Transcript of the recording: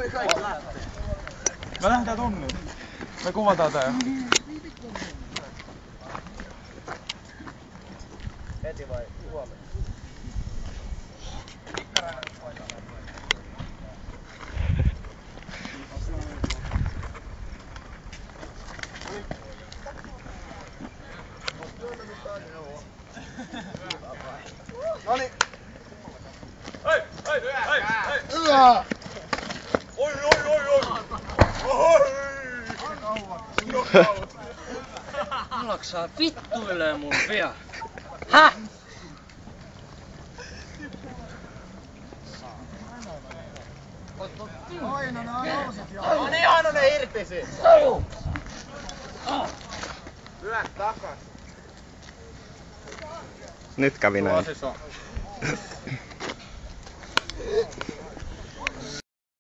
Me lähdetään tonne. Me kuvataan tää. Heti vai huomenna? Noniin! Hei! Hei! Hei! Hei! Hyvä! Oi! Oi! Oi! Oi! Oi! Alaksaa vittuilee mun pian. Häh? Aina nää nousit jo. On ihan ne irtisi. Lyö takas. Nyt kävi näin. Tuo siis on.